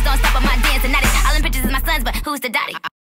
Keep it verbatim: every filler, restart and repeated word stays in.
don't stop on my dancing. Not it. All them pictures is my sons, but who's the daddy?